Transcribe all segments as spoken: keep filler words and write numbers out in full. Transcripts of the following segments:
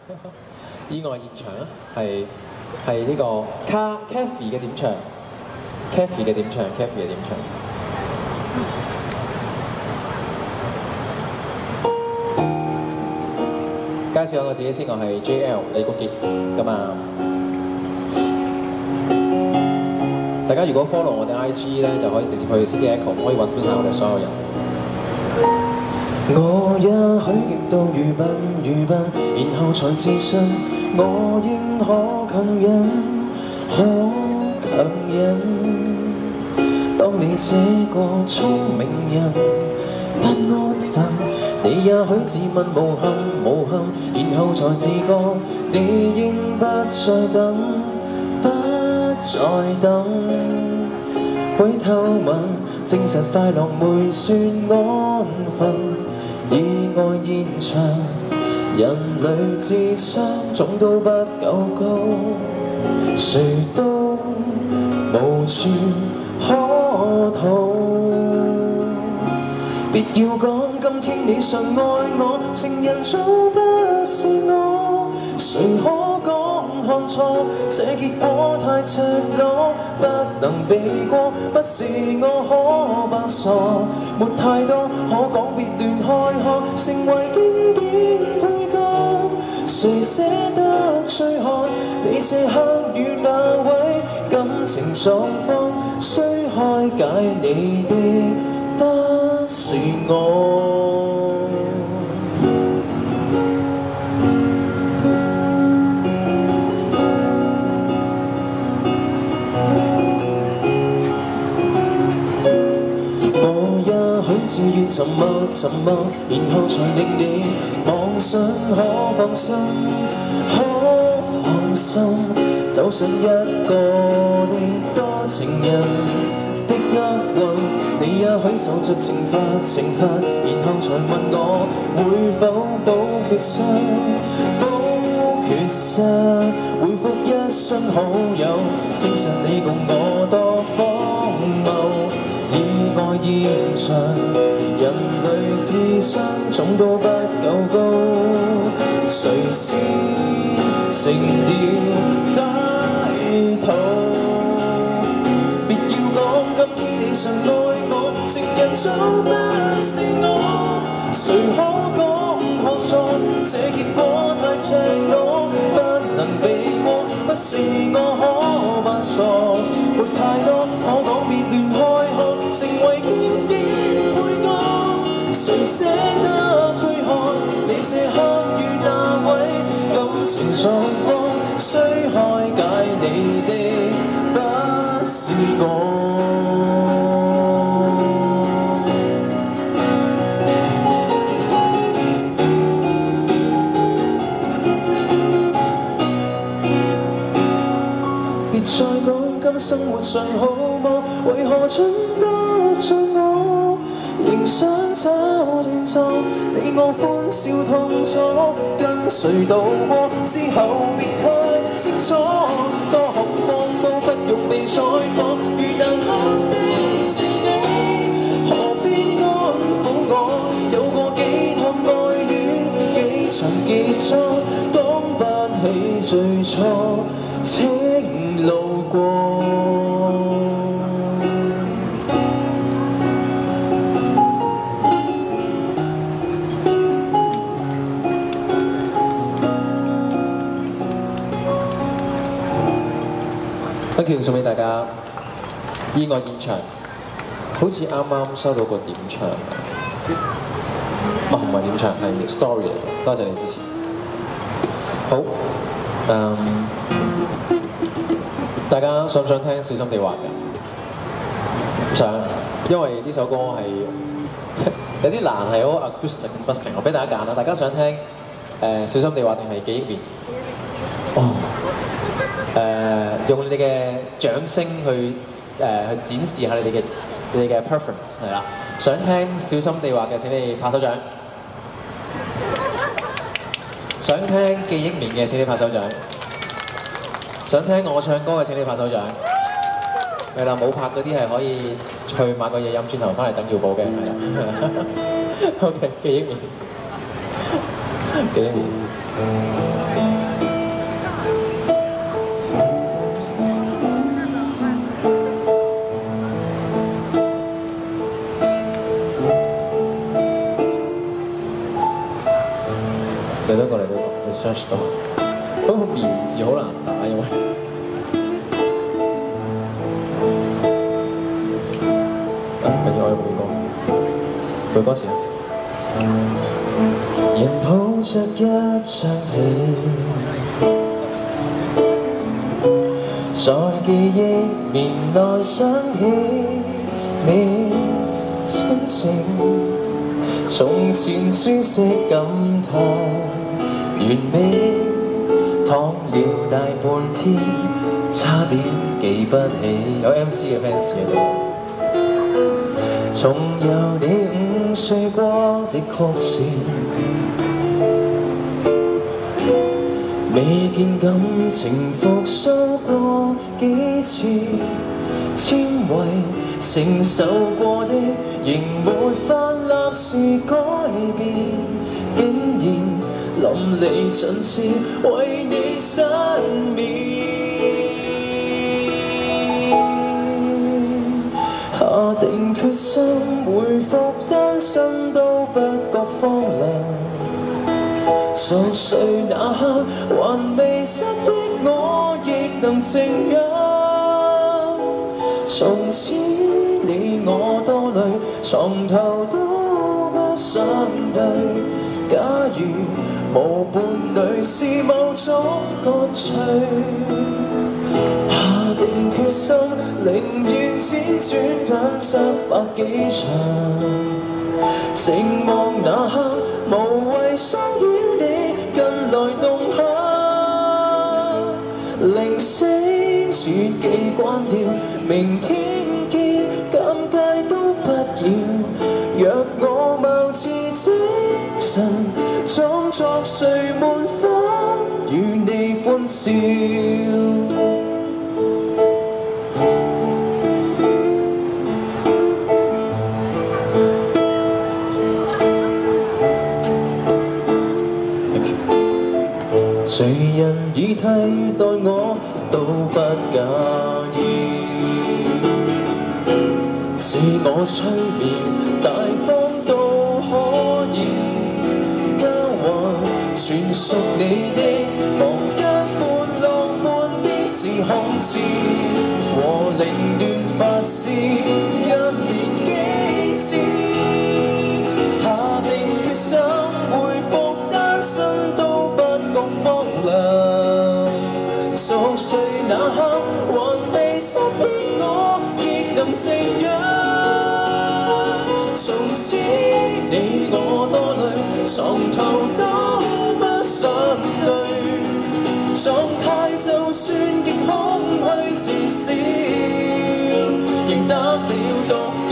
意外現場係係呢個卡 Kathy 嘅點唱 ，Kathy 嘅點唱 ，Kathy 嘅點唱。介紹下我自己先，我係 J L 李國傑咁啊。大家如果 follow 我哋 I G 咧，就可以直接去 City Echo， 可以揾到晒我哋所有人。我也許極度愚笨愚笨，然後才自信我應可強忍，可強忍。當你這個聰明人不安分，你也許自問無憾無憾，然後才自覺你應不再等，不再等。會透吻，證實快樂沒算安分。意外現場，人類智商總都不夠高，誰都無處可逃。別要講今天你尚愛我，情人早不是我，誰可講看錯？這結果太赤裸，不能避過，不是我可扮傻，沒太多可講，別亂開學，成為經典配角。誰捨得追看你這刻與那位感情狀況？須開解你的不是我。自願沉默沉默，然後才令你妄想可放心，可放心。走上一個的多情人的厄運，你也許受着懲罰懲罰，然後才問我會否保缺失，保缺失。回覆一雙好友，證實你共我多荒謬。意外現場，人類智商總都不夠高，誰先成了歹徒？別要講今天你尚愛我，情人早不是我，誰可講看錯？這結果太赤裸，不能避過，不是我可扮傻，沒太多可講，別亂開學。成為經典配角，誰捨得去看你這刻與那位感情狀況？須開解你的不是我。別再講今生活尚好嗎？為何準不像我？仍想找斷錯，你我歡笑痛楚，跟誰渡過之後別太清楚。多渴望都不用被採訪，如難堪的是你，何必安撫我？有過幾趟愛戀，幾場結束，講不起最初，請路過。Thank you， 送俾大家。意外現場，好似啱啱收到個點唱，哦唔係點唱，係 story 嚟嘅。多謝你支持。好，誒、嗯，大家想唔想聽小心地滑嘅？想，因為呢首歌係有啲難，係好 acoustic busking。我俾大家揀啦，大家想聽誒、呃、小心地滑定係記憶面？哦。誒、呃、用你哋嘅掌聲去誒、呃、去展示下你哋嘅你哋嘅 preference 係啦。想聽小心地滑嘅請你拍手掌，想聽記憶面嘅請你拍手掌，想聽我唱歌嘅請你拍手掌。係啦，冇拍嗰啲係可以去買個嘢飲，轉頭翻嚟等要補嘅係啦。OK， 記憶面，記憶面。 過嚟呢個，你 search 到。嗰個棉字好難打，因為啊，緊要我背歌，背歌詞啊。人抱着一張被，在記憶面內想起你親情。從前舒適感太完美，躺了大半天，差點記不起。有 M C 嘅 fans 喺度。重遊你午睡過的曲線，未見感情復甦過幾次，纖維承受過的仍沒法立時改變，竟然淋漓盡致為你失眠。下定決心回復單身都不覺荒涼，熟睡那刻還未失憶我亦能靜養。從此你我多累，床頭都不想對。假如無伴侶是某種乾脆，下定決心寧願輾轉兩側百幾場，靜望那刻無謂騷擾你近來動向，鈴聲絕技關掉，明天見，尷尬都不要。若我貌似精神，裝作睡滿分，與你歡笑。誰人已替代我都不介意，自我催眠大方都可以，交還全屬你的房間半浪漫的是空置，和凌亂發洩一年幾次，下定決心回復單身都不覺荒涼，熟睡那刻還未失憶我亦能靜養。從此你我多累，床頭都不想對，狀態就算極空虛至少，仍得了獨居。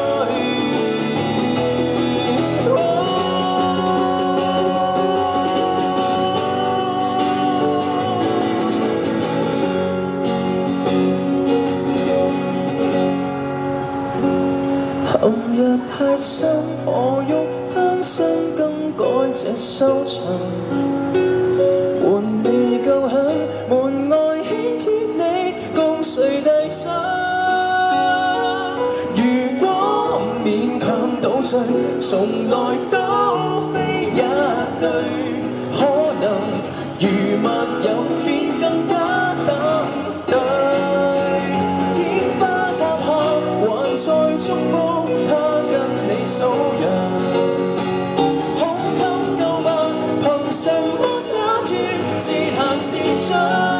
陷入太深，何欲翻身更改這收場？門未夠響，門外輕貼你共誰遞上？如果勉強倒醉，從來都非一對，可能如密友便更加等待。天花塌下，還在祝福。數人胸襟夠吧，憑什麼灑脫自彈自唱？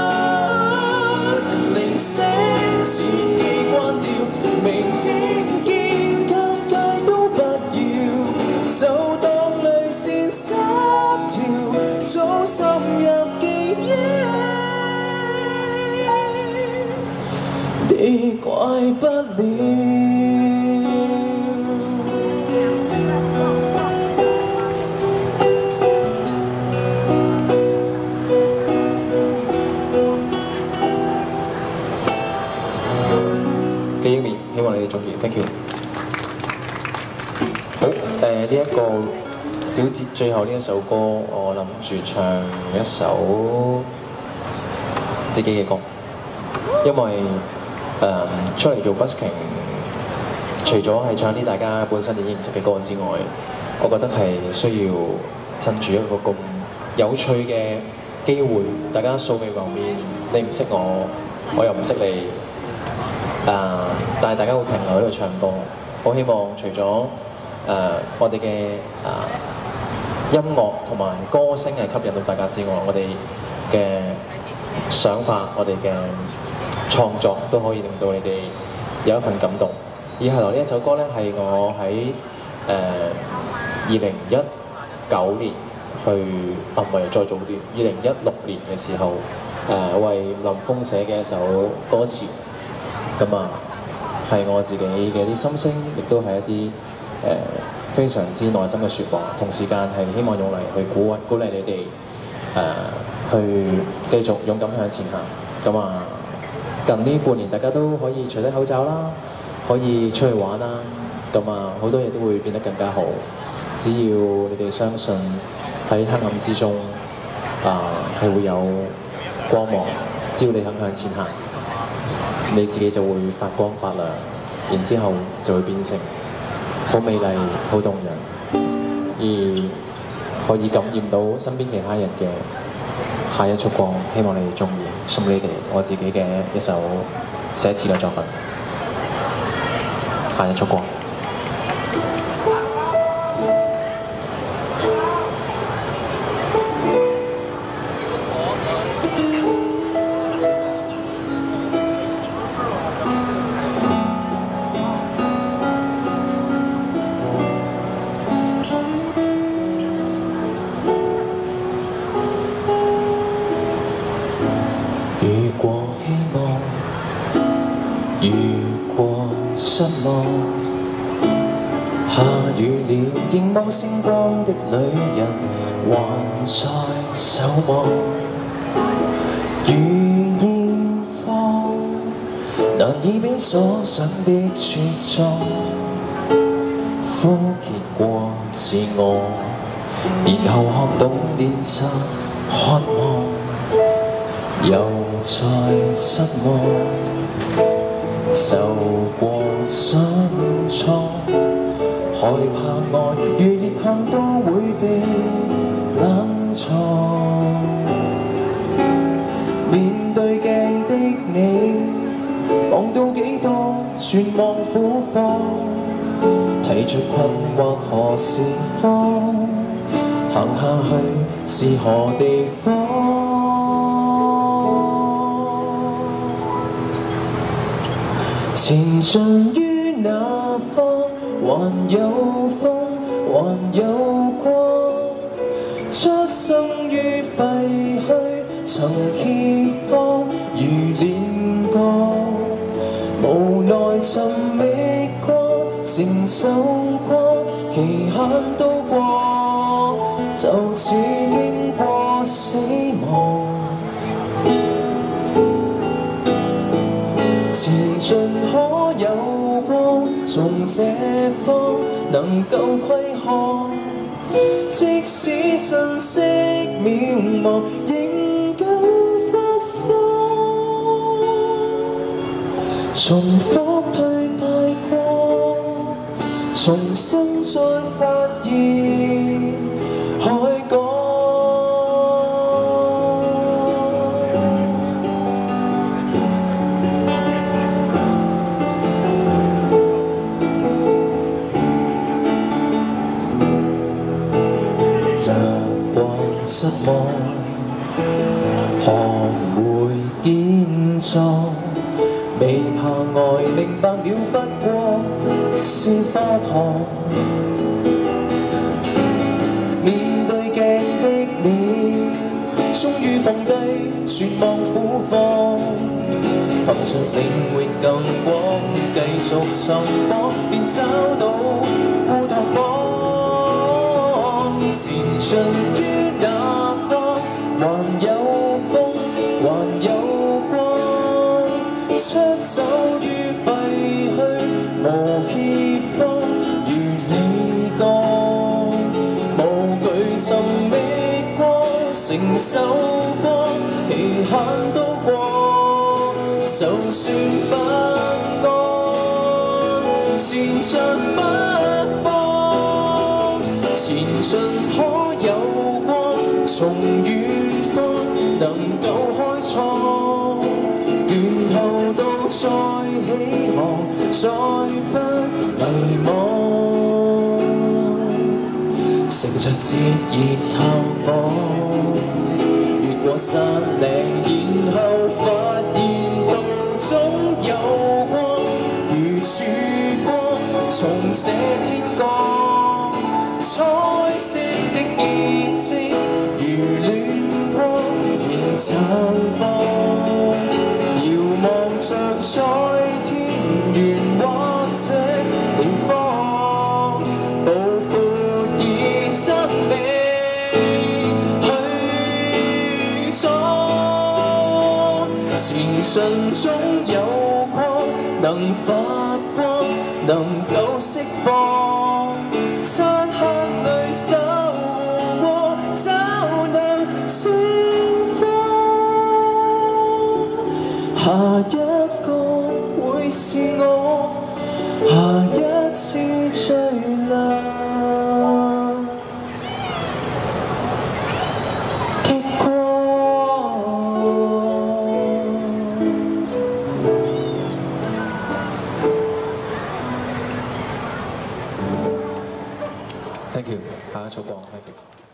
鈴聲自己關掉，明天見，尷尬都不要，就當淚腺失調，早滲入記憶，你怪不了。記憶面，希望你哋中意 ，thank you。好，誒呢一個小節最後呢一首歌，我諗住唱一首自己嘅歌，因為誒、呃、出嚟做 busking， 除咗係唱啲大家本身已經認識嘅歌之外，我覺得係需要趁住一個咁有趣嘅機會，大家素未謀面，你唔識我，我又唔識你，啊、呃！但係大家會停留喺度唱歌。好希望除咗誒、呃、我哋嘅啊音樂同埋歌聲係吸引到大家之外，我哋嘅想法、我哋嘅創作都可以令到你哋有一份感動。以下來呢一首歌咧，係我喺誒二零一九年去啊，唔係再早啲，二零一六年嘅時候誒、呃、為林峯寫嘅一首歌詞，咁啊係我自己嘅啲心聲，亦都係一啲誒、呃、非常之內心嘅説話，同時間係希望用嚟去鼓勵鼓勵你哋誒、呃、去繼續勇敢向前行。咁啊近呢半年大家都可以除低口罩啦，可以出去玩啦，咁啊好多嘢都會變得更加好。只要你哋相信喺黑暗之中啊係會有光芒，只要你肯向前行，你自己就會發光發亮，然之後就會變成好美麗、好動人，而可以感染到身邊其他人嘅下一束光。希望你哋中意，送你哋我自己嘅一首寫詞嘅作品《下一束光》。遇過希望，遇過失望，下雨了凝望星光的旅人還在守望，如煙火難以比所想的茁壯，枯竭過自我，然後學懂練習渴望，又再失望，受過傷創，害怕愛如熱燙都會被冷藏。面對鏡的你，望到幾多絕望苦況，提出困惑何時放，行下去是何地方？前進於那方，還有風，還有光。出生於廢墟，曾怯慌如練過，無奈尋覓過，承受過，期限都過，就似經過死亡。前進可有光，從這方能夠窺看，即使瞬息渺茫，仍舊發光。重複退敗過，重新再發現海港。習慣失望，學會堅壯，未怕愛，明白了不過是花糖。面對鏡的你，終於放低絕望苦況，憑着領域更廣，繼續尋訪，便找到烏托邦。前進於那方，還有風，還有光。出走於廢墟，無結方，如你講，無懼尋覓過，承受過，期限都過，就算不安，前進不放，前進可有光。從再不迷惘，乘着節熱探訪，越過山嶺，然後發現道中有光，如曙光從這天降，彩色的熱情如暖光仍綻放，遙望着在天緣或這地方，抱負以生命去闖，前塵中有光，能發光，能夠釋放，漆黑裏守護過，找能盛放。下一個會是我，下一次最亮的光。Thank you，下一首歌 ，Thank you。